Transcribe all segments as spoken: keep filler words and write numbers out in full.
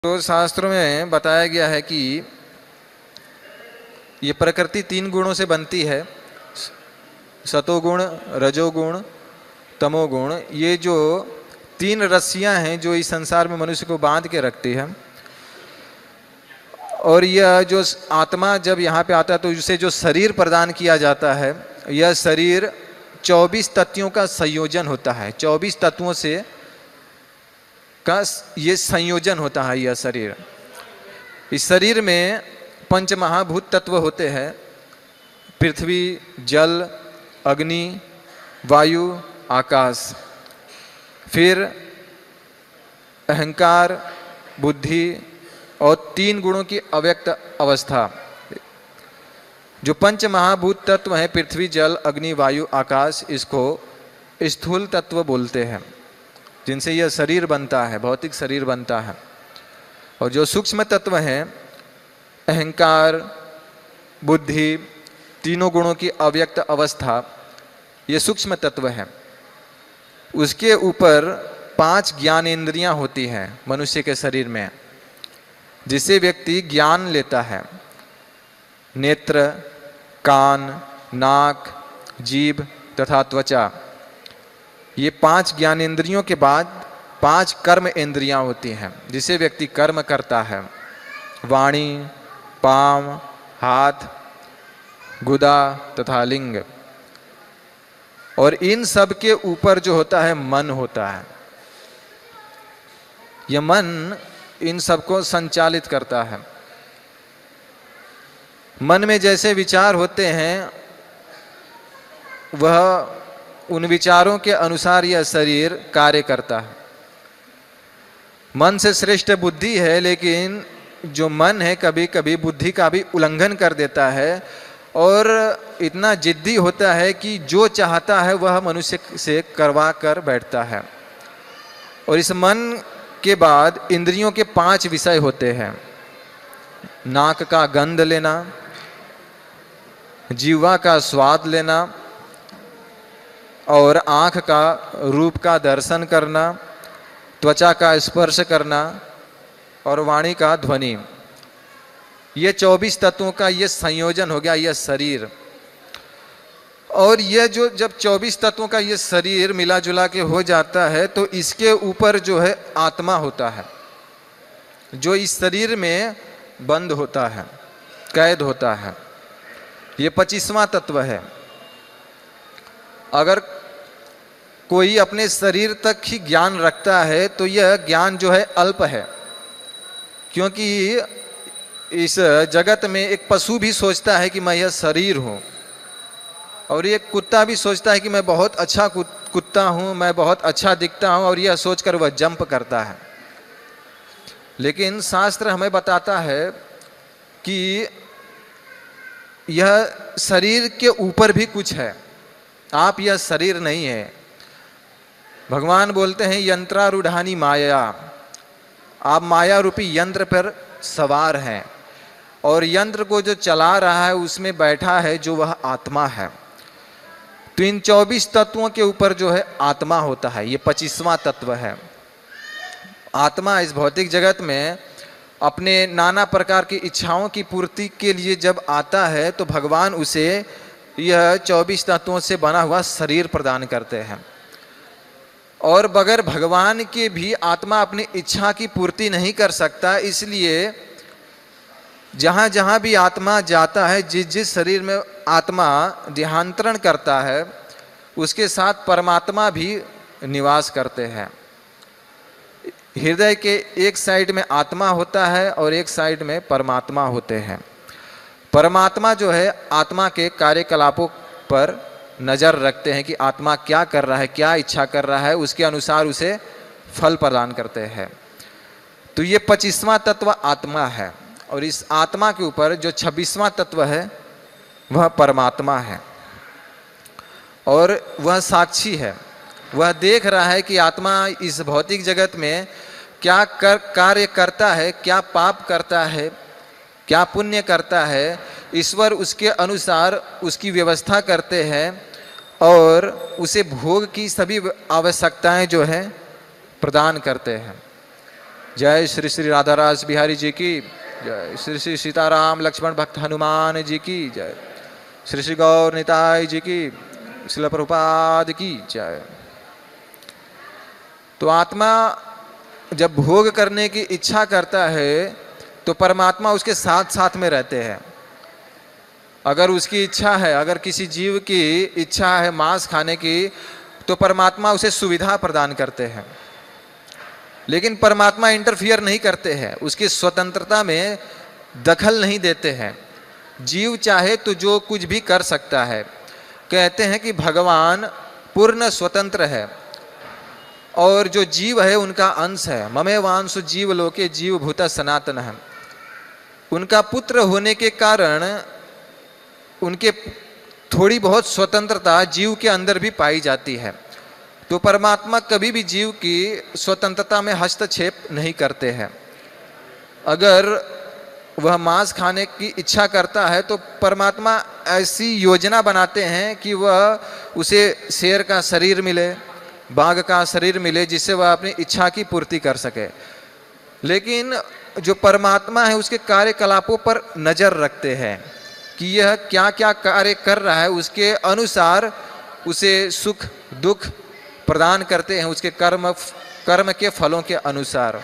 तो शास्त्रों में बताया गया है कि ये प्रकृति तीन गुणों से बनती है, सतोगुण, रजोगुण, तमोगुण। ये जो तीन रस्सियां हैं जो इस संसार में मनुष्य को बांध के रखती है। और यह जो आत्मा जब यहाँ पे आता है तो इसे जो शरीर प्रदान किया जाता है, यह शरीर चौबीस तत्वों का संयोजन होता है। चौबीस तत्वों से का ये संयोजन होता है यह शरीर। इस शरीर में पंच महाभूत तत्व होते हैं, पृथ्वी, जल, अग्नि, वायु, आकाश। फिर अहंकार, बुद्धि और तीन गुणों की अव्यक्त अवस्था। जो पंच महाभूत तत्व हैं, पृथ्वी, जल, अग्नि, वायु, आकाश, इसको स्थूल तत्व बोलते हैं, जिनसे यह शरीर बनता है, भौतिक शरीर बनता है। और जो सूक्ष्म तत्व हैं, अहंकार, बुद्धि, तीनों गुणों की अव्यक्त अवस्था, ये सूक्ष्म तत्व हैं। उसके ऊपर पांच ज्ञानेंद्रियां होती हैं मनुष्य के शरीर में, जिससे व्यक्ति ज्ञान लेता है। नेत्र, कान, नाक, जीभ तथा त्वचा। ये पांच ज्ञानेंद्रियों के बाद पांच कर्म इंद्रियां होती हैं, जिसे व्यक्ति कर्म करता है। वाणी, पांव, हाथ, गुदा तथा लिंग। और इन सब के ऊपर जो होता है मन होता है। यह मन इन सबको संचालित करता है। मन में जैसे विचार होते हैं, वह उन विचारों के अनुसार यह शरीर कार्य करता है। मन से श्रेष्ठ बुद्धि है, लेकिन जो मन है कभी कभी बुद्धि का भी उल्लंघन कर देता है और इतना जिद्दी होता है कि जो चाहता है वह मनुष्य से करवा कर बैठता है। और इस मन के बाद इंद्रियों के पांच विषय होते हैं। नाक का गंध लेना, जीवा का स्वाद लेना, और आँख का रूप का दर्शन करना, त्वचा का स्पर्श करना और वाणी का ध्वनि। ये चौबीस तत्वों का ये संयोजन हो गया यह शरीर। और यह जो जब चौबीस तत्वों का ये शरीर मिला जुला के हो जाता है, तो इसके ऊपर जो है आत्मा होता है, जो इस शरीर में बंद होता है, कैद होता है। ये पच्चीसवां तत्व है। अगर कोई अपने शरीर तक ही ज्ञान रखता है तो यह ज्ञान जो है अल्प है, क्योंकि इस जगत में एक पशु भी सोचता है कि मैं यह शरीर हूँ, और एक कुत्ता भी सोचता है कि मैं बहुत अच्छा कुत्ता हूँ, मैं बहुत अच्छा दिखता हूँ, और यह सोचकर वह जंप करता है। लेकिन शास्त्र हमें बताता है कि यह शरीर के ऊपर भी कुछ है। आप यह शरीर नहीं है। भगवान बोलते हैं यंत्रारूढ़ानी माया, आप माया रूपी यंत्र पर सवार हैं, और यंत्र को जो चला रहा है उसमें बैठा है जो वह आत्मा है। तो इन चौबीस तत्वों के ऊपर जो है आत्मा होता है, ये पच्चीसवां तत्व है। आत्मा इस भौतिक जगत में अपने नाना प्रकार की इच्छाओं की पूर्ति के लिए जब आता है, तो भगवान उसे यह चौबीस तत्वों से बना हुआ शरीर प्रदान करते हैं। और बगैर भगवान के भी आत्मा अपनी इच्छा की पूर्ति नहीं कर सकता। इसलिए जहाँ जहाँ भी आत्मा जाता है, जिस जिस शरीर में आत्मा देहांतरण करता है, उसके साथ परमात्मा भी निवास करते हैं। हृदय के एक साइड में आत्मा होता है और एक साइड में परमात्मा होते हैं। परमात्मा जो है आत्मा के कार्यकलापों पर नज़र रखते हैं कि आत्मा क्या कर रहा है, क्या इच्छा कर रहा है, उसके अनुसार उसे फल प्रदान करते हैं। तो ये पच्चीसवां तत्व आत्मा है, और इस आत्मा के ऊपर जो छब्बीसवां तत्व है वह परमात्मा है। और वह साक्षी है, वह देख रहा है कि आत्मा इस भौतिक जगत में क्या कर कार्य करता है, क्या पाप करता है, क्या पुण्य करता है। ईश्वर उसके अनुसार उसकी व्यवस्था करते हैं और उसे भोग की सभी आवश्यकताएं जो है प्रदान करते हैं। जय श्री श्री राधारास बिहारी जी की जय, श्री श्री सीताराम लक्ष्मण भक्त हनुमान जी की जय, श्री श्री गौर निताई जी की, श्रील प्रभुपाद की जय। तो आत्मा जब भोग करने की इच्छा करता है तो परमात्मा उसके साथ साथ में रहते हैं। अगर उसकी इच्छा है, अगर किसी जीव की इच्छा है मांस खाने की, तो परमात्मा उसे सुविधा प्रदान करते हैं, लेकिन परमात्मा इंटरफियर नहीं करते हैं, उसकी स्वतंत्रता में दखल नहीं देते हैं। जीव चाहे तो जो कुछ भी कर सकता है। कहते हैं कि भगवान पूर्ण स्वतंत्र है और जो जीव है उनका अंश है। ममे वांसु जीव लोके जीव भूत सनातन है। उनका पुत्र होने के कारण उनके थोड़ी बहुत स्वतंत्रता जीव के अंदर भी पाई जाती है। तो परमात्मा कभी भी जीव की स्वतंत्रता में हस्तक्षेप नहीं करते हैं। अगर वह मांस खाने की इच्छा करता है तो परमात्मा ऐसी योजना बनाते हैं कि वह उसे शेर का शरीर मिले, बाघ का शरीर मिले, जिससे वह अपनी इच्छा की पूर्ति कर सके। लेकिन जो परमात्मा है उसके कार्यकलापों पर नज़र रखते हैं कि यह क्या क्या कार्य कर रहा है, उसके अनुसार उसे सुख दुख प्रदान करते हैं, उसके कर्म कर्म के फलों के अनुसार।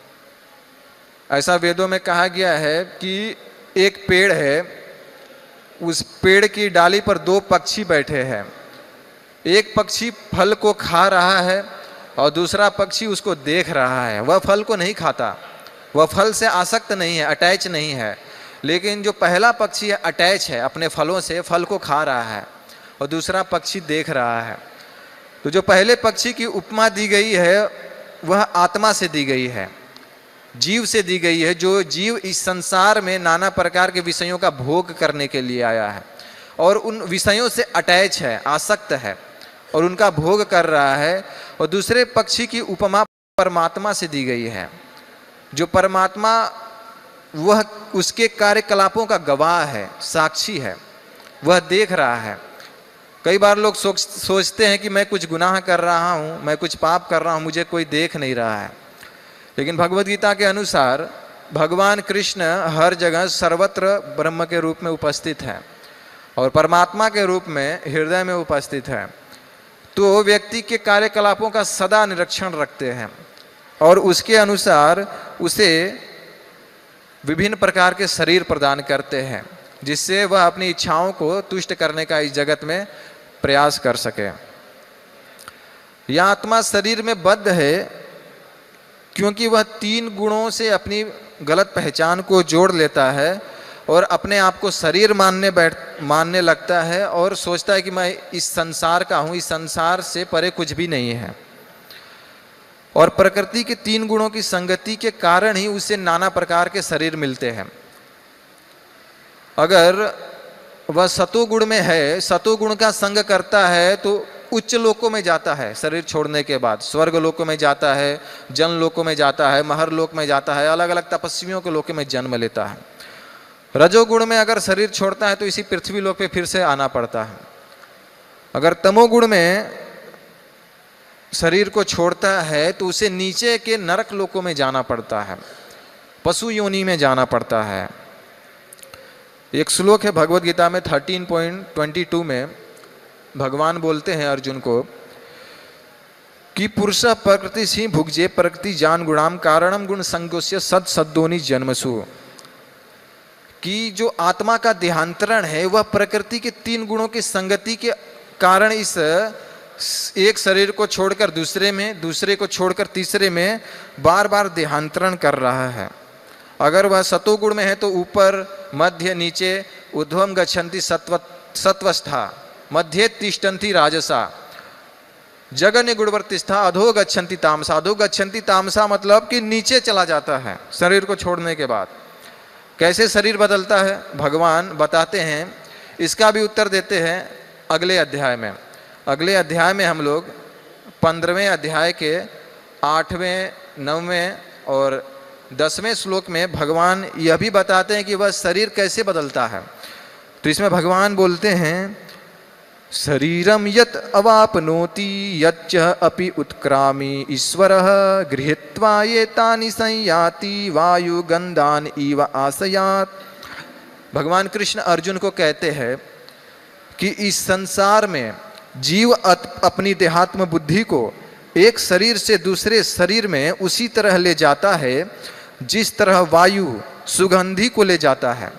ऐसा वेदों में कहा गया है कि एक पेड़ है, उस पेड़ की डाली पर दो पक्षी बैठे हैं। एक पक्षी फल को खा रहा है और दूसरा पक्षी उसको देख रहा है। वह फल को नहीं खाता, वह फल से आसक्त नहीं है, अटैच नहीं है। लेकिन जो पहला पक्षी है अटैच है, अपने फलों से फल को खा रहा है, और दूसरा पक्षी देख रहा है। तो जो पहले पक्षी की उपमा दी गई है वह आत्मा से दी गई है, जीव से दी गई है। जो जीव इस संसार में नाना प्रकार के विषयों का भोग करने के लिए आया है और उन विषयों से अटैच है, आसक्त है और उनका भोग कर रहा है। और दूसरे पक्षी की उपमा परमात्मा से दी गई है। जो परमात्मा वह उसके कार्यकलापों का गवाह है, साक्षी है, वह देख रहा है। कई बार लोग सोच सोचते हैं कि मैं कुछ गुनाह कर रहा हूँ, मैं कुछ पाप कर रहा हूँ, मुझे कोई देख नहीं रहा है। लेकिन भगवद गीता के अनुसार भगवान कृष्ण हर जगह सर्वत्र ब्रह्म के रूप में उपस्थित है और परमात्मा के रूप में हृदय में उपस्थित है। तो व्यक्ति के कार्यकलापों का सदा निरीक्षण रखते हैं और उसके अनुसार उसे विभिन्न प्रकार के शरीर प्रदान करते हैं, जिससे वह अपनी इच्छाओं को तुष्ट करने का इस जगत में प्रयास कर सके। यह आत्मा शरीर में बद्ध है क्योंकि वह तीन गुणों से अपनी गलत पहचान को जोड़ लेता है और अपने आप को शरीर मानने बैठ मानने लगता है और सोचता है कि मैं इस संसार का हूँ, इस संसार से परे कुछ भी नहीं है। और प्रकृति के तीन गुणों की संगति के कारण ही उसे नाना प्रकार के शरीर मिलते हैं। अगर वह सतोगुण में है, सतोगुण का संग करता है तो उच्च लोकों में जाता है। शरीर छोड़ने के बाद स्वर्ग लोकों में जाता है, जन लोकों में जाता है, महर लोक में जाता है, अलग अलग तपस्वियों के लोकों में जन्म लेता है। रजोगुण में अगर शरीर छोड़ता है तो इसी पृथ्वी लोक पे फिर से आना पड़ता है। अगर तमोगुण में शरीर को छोड़ता है तो उसे नीचे के नरक लोकों में जाना पड़ता है, पशु योनि में जाना पड़ता है। एक श्लोक है भगवद गीता में थर्टीन पॉइंट ट्वेंटी टू में भगवान बोलते हैं अर्जुन को कि पुरुष प्रकृति सी भुगजे प्रकृति जान गुणाम कारणम गुण संगोस्य सद सद्दोनि जन्मसु। कि जो आत्मा का देहांतरण है वह प्रकृति के तीन गुणों की संगति के कारण इस एक शरीर को छोड़कर दूसरे में, दूसरे को छोड़कर तीसरे में बार बार देहांतरण कर रहा है। अगर वह सतोगुण में है तो ऊपर मध्य नीचे ऊर्ध्वम गच्छन्ति सत्व सत्वस्था मध्य तिष्ठन्ति राजसा जगन्य गुणवर्तिष्ठा अधो गच्छन्ति तामसा। अधो गच्छन्ति तामसा मतलब कि नीचे चला जाता है शरीर को छोड़ने के बाद। कैसे शरीर बदलता है भगवान बताते हैं, इसका भी उत्तर देते हैं अगले अध्याय में। अगले अध्याय में हम लोग पंद्रहवें अध्याय के आठवें नौवें और दसवें श्लोक में भगवान यह भी बताते हैं कि वह शरीर कैसे बदलता है। तो इसमें भगवान बोलते हैं शरीरम यत अवापनोति यच्च अपि उत्क्रामी ईश्वरः गृहीत्वा एतानि संयाति वायु गंधान इव आसयात। भगवान कृष्ण अर्जुन को कहते हैं कि इस संसार में जीव अपनी देहात्म बुद्धि को एक शरीर से दूसरे शरीर में उसी तरह ले जाता है जिस तरह वायु सुगंधि को ले जाता है।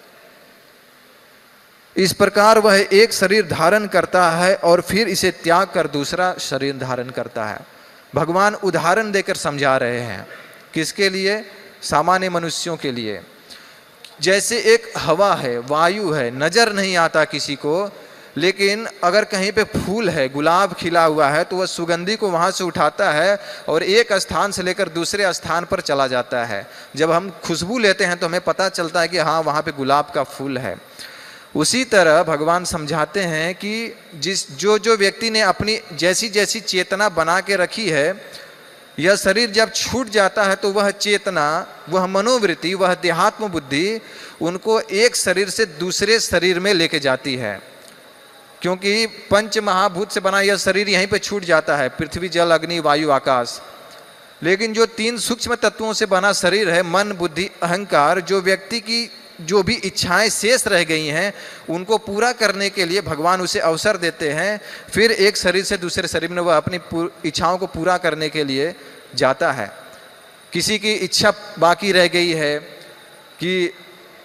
इस प्रकार वह एक शरीर धारण करता है और फिर इसे त्याग कर दूसरा शरीर धारण करता है। भगवान उदाहरण देकर समझा रहे हैं, किसके लिए? सामान्य मनुष्यों के लिए। जैसे एक हवा है, वायु है, नजर नहीं आता किसी को, लेकिन अगर कहीं पे फूल है, गुलाब खिला हुआ है, तो वह सुगंधि को वहाँ से उठाता है और एक स्थान से लेकर दूसरे स्थान पर चला जाता है। जब हम खुशबू लेते हैं तो हमें पता चलता है कि हाँ, वहाँ पे गुलाब का फूल है। उसी तरह भगवान समझाते हैं कि जिस जो जो व्यक्ति ने अपनी जैसी जैसी चेतना बना के रखी है, यह शरीर जब छूट जाता है तो वह चेतना, वह मनोवृत्ति, वह देहात्म बुद्धि उनको एक शरीर से दूसरे शरीर में लेके जाती है। क्योंकि पंच महाभूत से बना यह शरीर यहीं पे छूट जाता है, पृथ्वी जल अग्नि वायु आकाश। लेकिन जो तीन सूक्ष्म तत्वों से बना शरीर है, मन बुद्धि अहंकार, जो व्यक्ति की जो भी इच्छाएं शेष रह गई हैं उनको पूरा करने के लिए भगवान उसे अवसर देते हैं। फिर एक शरीर से दूसरे शरीर में वह अपनी इच्छाओं को पूरा करने के लिए जाता है। किसी की इच्छा बाकी रह गई है कि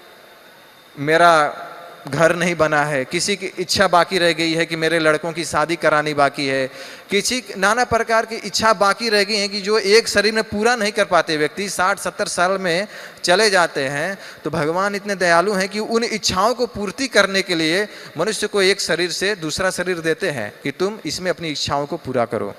मेरा घर नहीं बना है, किसी की इच्छा बाकी रह गई है कि मेरे लड़कों की शादी करानी बाकी है, किसी नाना प्रकार की इच्छा बाकी रह गई है कि जो एक शरीर में पूरा नहीं कर पाते व्यक्ति साठ सत्तर साल में चले जाते हैं। तो भगवान इतने दयालु हैं कि उन इच्छाओं को पूर्ति करने के लिए मनुष्य को एक शरीर से दूसरा शरीर देते हैं कि तुम इसमें अपनी इच्छाओं को पूरा करो।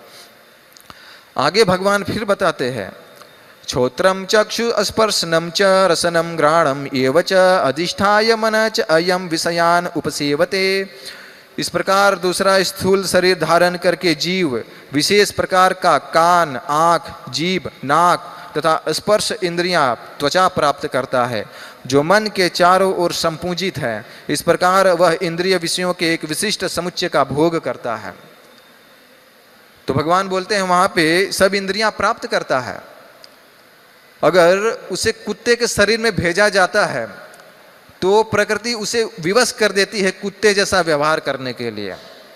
आगे भगवान फिर बताते हैं, श्रोत्रम चक्षु स्पर्शनम च रसनम घ्राणम एव च अधिष्ठाय मन च अयम विषयान उपसेवते। इस प्रकार दूसरा स्थूल शरीर धारण करके जीव विशेष प्रकार का कान, आँख, जीभ, नाक तथा स्पर्श इंद्रियां, त्वचा प्राप्त करता है, जो मन के चारों ओर संपूजित है। इस प्रकार वह इंद्रिय विषयों के एक विशिष्ट समुच्चय का भोग करता है। तो भगवान बोलते हैं वहां पे सब इंद्रियां प्राप्त करता है। अगर उसे कुत्ते के शरीर में भेजा जाता है तो प्रकृति उसे विवश कर देती है कुत्ते जैसा व्यवहार करने के लिए।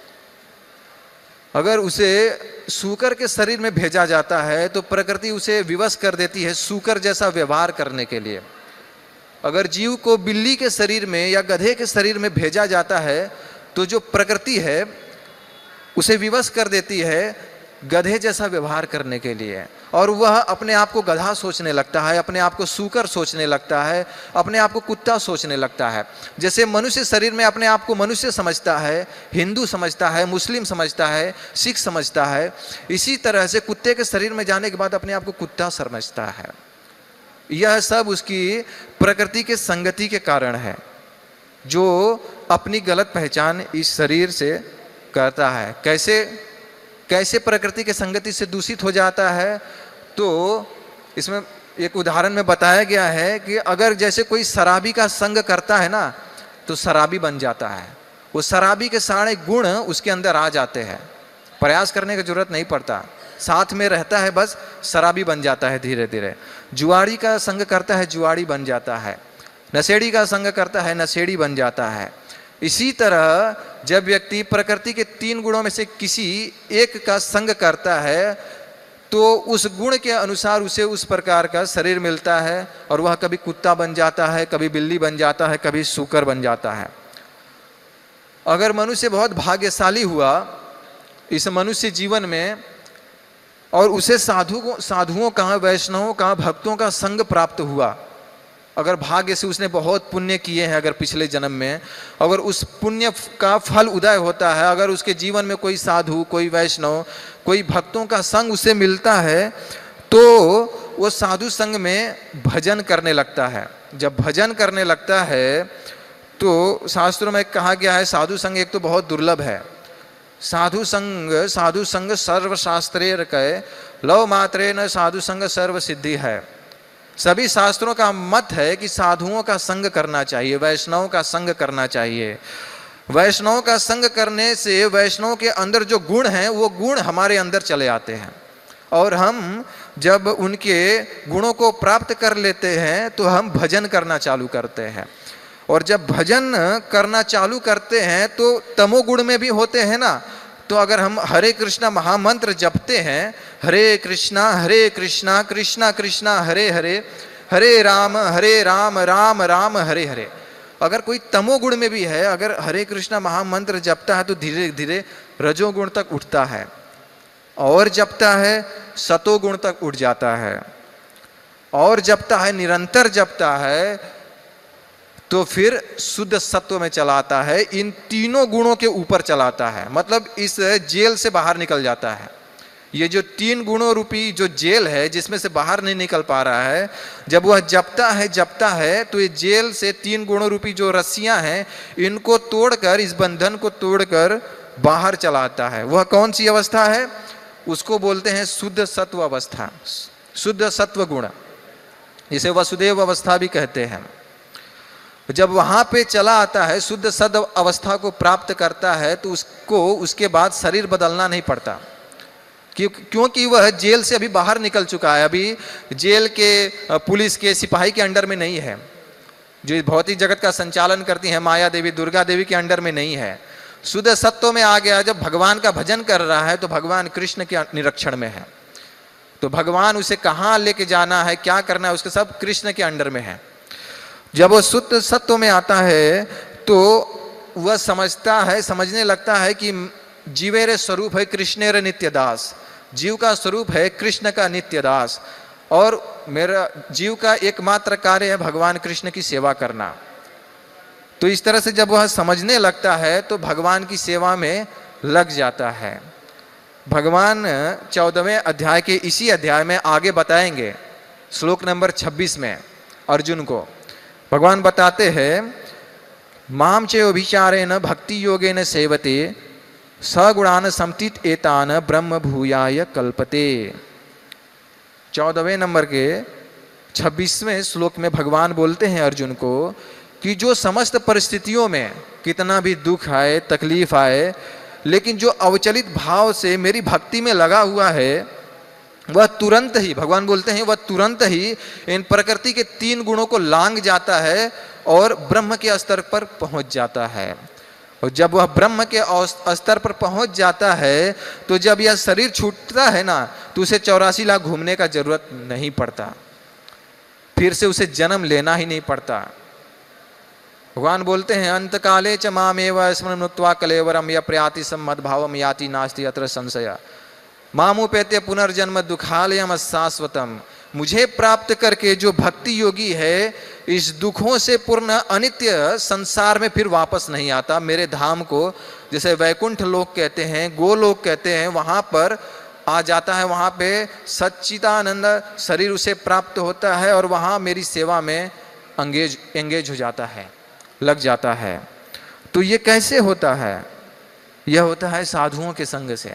अगर उसे सूकर के शरीर में भेजा जाता है तो प्रकृति उसे विवश कर देती है सूकर जैसा व्यवहार करने के लिए। अगर जीव को बिल्ली के शरीर में या गधे के शरीर में भेजा जाता है तो जो प्रकृति है उसे विवश कर देती है गधे जैसा व्यवहार करने के लिए, और वह अपने आप को गधा सोचने लगता है, अपने आप को सूकर सोचने लगता है, अपने आप को कुत्ता सोचने लगता है। जैसे मनुष्य शरीर में अपने आप को मनुष्य समझता है, हिंदू समझता है, मुस्लिम समझता है, सिख समझता है, इसी तरह से कुत्ते के शरीर में जाने के बाद अपने आप को कुत्ता समझता है। यह सब उसकी प्रकृति के संगति के कारण है, जो अपनी गलत पहचान इस शरीर से करता है। कैसे कैसे प्रकृति के संगति से दूषित हो जाता है? तो इसमें एक उदाहरण में बताया गया है कि अगर जैसे कोई शराबी का संग करता है ना तो शराबी बन जाता है। वो शराबी के सारे गुण उसके अंदर आ जाते हैं, प्रयास करने की जरूरत नहीं पड़ता, साथ में रहता है, बस शराबी बन जाता है धीरे धीरे। जुआड़ी का संग करता है, जुआड़ी बन जाता है। नशेड़ी का संग करता है, नशेड़ी बन जाता है। इसी तरह जब व्यक्ति प्रकृति के तीन गुणों में से किसी एक का संग करता है तो उस गुण के अनुसार उसे उस प्रकार का शरीर मिलता है, और वह कभी कुत्ता बन जाता है, कभी बिल्ली बन जाता है, कभी सूकर बन जाता है। अगर मनुष्य बहुत भाग्यशाली हुआ इस मनुष्य जीवन में और उसे साधु साधुओं का, वैष्णवों का, भक्तों का संग प्राप्त हुआ, अगर भाग्य से उसने बहुत पुण्य किए हैं, अगर पिछले जन्म में, अगर उस पुण्य का फल उदय होता है, अगर उसके जीवन में कोई साधु, कोई वैष्णव, कोई भक्तों का संग उसे मिलता है तो वो साधु संग में भजन करने लगता है। जब भजन करने लगता है तो शास्त्रों में कहा गया है साधु संग एक तो बहुत दुर्लभ है। साधु संग साधु संग सर्वशास्त्रेर कहे लव मात्रे न साधु संग सर्व सिद्धि है। सभी शास्त्रों का मत है कि साधुओं का संग करना चाहिए, वैष्णवों का संग करना चाहिए। वैष्णव का संग करने से वैष्णव के अंदर जो गुण हैं वो गुण हमारे अंदर चले आते हैं, और हम जब उनके गुणों को प्राप्त कर लेते हैं तो हम भजन करना चालू करते हैं, और जब भजन करना चालू करते हैं तो तमोगुण में भी होते हैं ना। तो अगर हम हरे कृष्णा महामंत्र जपते हैं, हरे कृष्णा हरे कृष्णा कृष्णा कृष्णा हरे हरे, हरे राम हरे राम राम राम हरे हरे, अगर कोई तमोगुण में भी है, अगर हरे कृष्णा महामंत्र जपता है तो धीरे धीरे रजोगुण तक उठता है, और जपता है सतोगुण तक उठ जाता है, और जपता है निरंतर जपता है तो फिर शुद्ध सत्व में चलाता है, इन तीनों गुणों के ऊपर चलाता है, मतलब इस जेल से बाहर निकल जाता है। ये जो तीन गुणों रूपी जो जेल है जिसमें से बाहर नहीं निकल पा रहा है, जब वह जपता है जपता है तो ये जेल से तीन गुणों रूपी जो रस्सियां हैं इनको तोड़कर, इस बंधन को तोड़कर बाहर चलाता है। वह कौन सी अवस्था है? उसको बोलते हैं शुद्ध सत्व अवस्था, शुद्ध सत्व गुण, इसे वसुदेव अवस्था भी कहते हैं। जब वहां पे चला आता है, शुद्ध सद अवस्था को प्राप्त करता है, तो उसको उसके बाद शरीर बदलना नहीं पड़ता, क्योंकि वह जेल से अभी बाहर निकल चुका है, अभी जेल के पुलिस के सिपाही के अंडर में नहीं है, जो भौतिक जगत का संचालन करती है माया देवी दुर्गा देवी के अंडर में नहीं है, शुद्ध सत्व में आ गया। जब भगवान का भजन कर रहा है तो भगवान कृष्ण के निरीक्षण में है, तो भगवान उसे कहाँ लेके जाना है, क्या करना है, उसके सब कृष्ण के अंडर में है। जब वो शुद्ध सत्व में आता है तो वह समझता है, समझने लगता है कि जीवेरे स्वरूप है कृष्णेर नित्य दास, जीव का स्वरूप है कृष्ण का नित्य दास, और मेरा जीव का एकमात्र कार्य है भगवान कृष्ण की सेवा करना। तो इस तरह से जब वह समझने लगता है तो भगवान की सेवा में लग जाता है। भगवान चौदहवें अध्याय के इसी अध्याय में आगे बताएंगे, श्लोक नंबर छब्बीस में अर्जुन को भगवान बताते हैं, माम चेयोभिचारेण भक्ति योगेन सेवते सगुणान समतीत एतान ब्रह्म भूयाय कल्पते। चौदहवें नंबर के छब्बीसवें श्लोक में भगवान बोलते हैं अर्जुन को कि जो समस्त परिस्थितियों में कितना भी दुख आए, तकलीफ आए, लेकिन जो अवचलित भाव से मेरी भक्ति में लगा हुआ है वह तुरंत ही, भगवान बोलते हैं, वह तुरंत ही इन प्रकृति के तीन गुणों को लांग जाता है और ब्रह्म के स्तर पर पहुंच जाता है। और जब वह ब्रह्म के स्तर पर पहुंच जाता है तो जब यह शरीर छूटता है ना तो उसे चौरासी लाख घूमने का जरूरत नहीं पड़ता, फिर से उसे जन्म लेना ही नहीं पड़ता। भगवान बोलते हैं, अंत काले च मामेव स्मृत्वा कलेवरम या प्रयाति सम्मद्भावम याति नास्ति अत्र संशय मामुपेत्य पुनर्जन्म दुखालयम शाश्वतम। मुझे प्राप्त करके जो भक्ति योगी है इस दुखों से पूर्ण अनित्य संसार में फिर वापस नहीं आता, मेरे धाम को जैसे वैकुंठ लोक कहते हैं, गोलोक कहते हैं, वहां पर आ जाता है, वहां पे सच्चिदानंद शरीर उसे प्राप्त होता है और वहां मेरी सेवा में एंगेज एंगेज हो जाता है, लग जाता है। तो ये कैसे होता है? यह होता है साधुओं के संग से,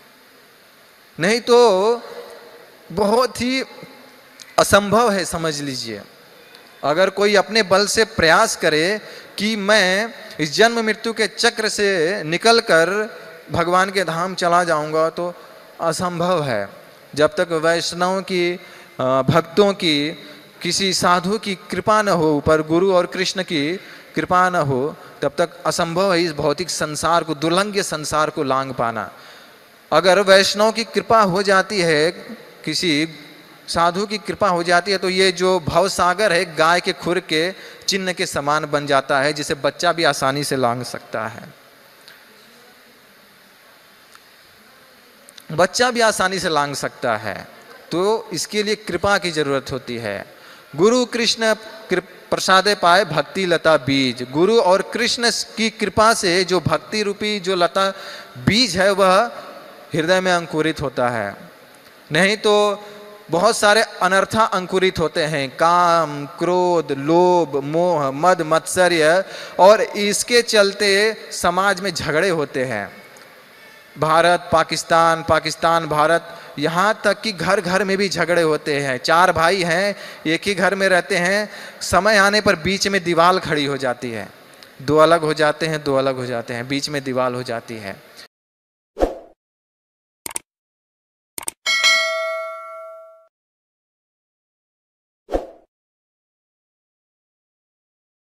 नहीं तो बहुत ही असंभव है। समझ लीजिए, अगर कोई अपने बल से प्रयास करे कि मैं इस जन्म मृत्यु के चक्र से निकलकर भगवान के धाम चला जाऊंगा तो असंभव है। जब तक वैष्णव की, भक्तों की, किसी साधु की कृपा न हो, ऊपर गुरु और कृष्ण की कृपा न हो, तब तक असंभव है इस भौतिक संसार को, दुर्लंघ्य संसार को लांग पाना। अगर वैष्णव की कृपा हो जाती है, किसी साधु की कृपा हो जाती है, तो ये जो भव सागर है गाय के खुर के चिन्ह के समान बन जाता है, जिसे बच्चा भी आसानी से लांग सकता है। बच्चा भी आसानी से लांग सकता है, तो इसके लिए कृपा की जरूरत होती है। गुरु कृष्ण प्रसादे पाए भक्ति लता बीज, गुरु और कृष्ण की कृपा से जो भक्ति रूपी जो लता बीज है वह हृदय में अंकुरित होता है। नहीं तो बहुत सारे अनर्था अंकुरित होते हैं, काम, क्रोध, लोभ, मोह, मद, मत्सर्य, और इसके चलते समाज में झगड़े होते हैं। भारत पाकिस्तान, पाकिस्तान भारत, यहाँ तक कि घर घर में भी झगड़े होते हैं। चार भाई हैं, एक ही घर में रहते हैं, समय आने पर बीच में दीवार खड़ी हो जाती है, दो अलग हो जाते हैं, दो अलग हो जाते हैं, बीच में दीवार हो जाती है।